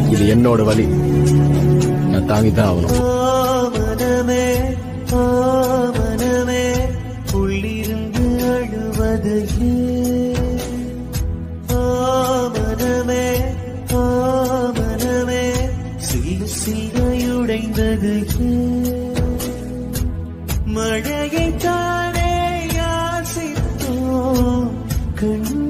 இது என்னோட வழி, நான் தாங்கிதான் ஆகணும். மனமே மனமே உள்ளிருந்து அழுவது மனமே மனமே சில சிலையுடைந்தது மழையை தானே யாசித்தோம் கண்